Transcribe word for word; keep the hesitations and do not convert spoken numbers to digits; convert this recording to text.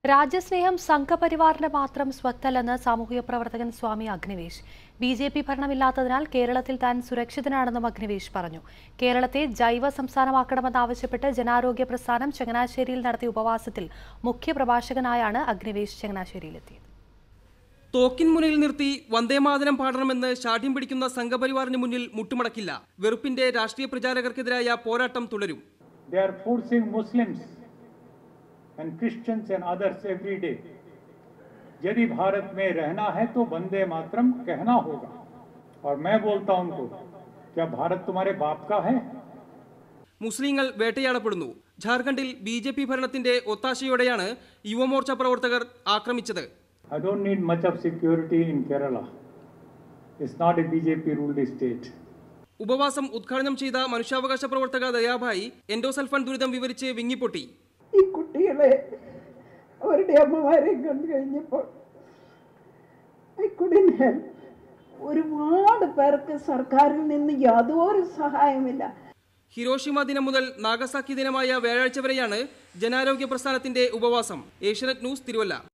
രാജ്യസ്നേഹം സംഘപരിവാറിന്റെ മാത്രം സ്വത്തല്ലെന്ന് സാമൂഹിക പ്രവർത്തകൻ Swami Agnivesh. B J P ഭരണമില്ലാത്തതിനാൽ കേരളത്തിൽ താൻ സുരക്ഷിതനാണെന്നും അഗ്നിവേശ് പറഞ്ഞു. കേരളത്തെ ജൈവ സംസ്ഥാനമാക്കണമെന്നാവശ്യപ്പെട്ട് ജനാരോഗ്യ പ്രസ്ഥാനം ചങ്ങനാശ്ശേരിയിൽ നടത്തിയ ഉപവാസത്തിൽ മുഖ്യപ്രഭാഷകനായാണ് അഗ്നിവേശ് ചങ്ങനാശ്ശേരിയിലെത്തിയത്. തോക്കിൻ മുന്നിൽ നിർത്തി വന്ദേമാതരം പാടണമെന്ന് ശാഠ്യം പിടിക്കുന്ന സംഘപരിവാറിന് മുന്നിൽ മുട്ടുമടക്കില്ല. വെറുപ്പിന്റെ രാഷ്ട്രീയ പ്രചാരകർക്കെതിരായ പോരാട്ടം തുടരും. and Christians and others every day. यदि भारत में रहना है तो वंदे मातरम कहना होगा. और मैं बोलता हूं उनको, क्या भारत तुम्हारे बाप का है? മുസ്ലിങ്ങൾ വേട്ടയാടപ്പെടുന്നു. ജാർഖണ്ഡിൽ ബി ജെ പി ഭരണത്തിന്റെ ഒത്താശയോടെയാണ് യുവമോർച്ച പ്രവർത്തകർ ആക്രമിച്ചത്. I don't need much of security in Kerala. It's not a B J P ruled state. ഉപവാസം ഉദ്ഘാടനം ചെയ്ത മനുഷ്യാവകാശ പ്രവർത്തക ദയാഭായി എൻഡോസൾഫാൻ ദുരിതം വിവരിച്ച് വിങ്ങിപ്പൊട്ടി. ഈ കുട്ടികളെ അവരുടെ അമ്മമാരെ കണ്ടു കഴിഞ്ഞപ്പോൾ ഐ കുഡ്ന്റ് ഹെൽപ്പ്. ഒരുപാട് പേർക്ക് സർക്കാരിൽ നിന്ന് യാതൊരു സഹായമില്ല. ഹിരോഷിമ ദിനം മുതൽ നാഗസാക്കി ദിനമായ വ്യാഴാഴ്ച വരെയാണ് ജനാരോഗ്യ പ്രസ്ഥാനത്തിന്റെ ഉപവാസം. ഏഷ്യാനെറ്റ് ന്യൂസ്, തിരുവല്ല.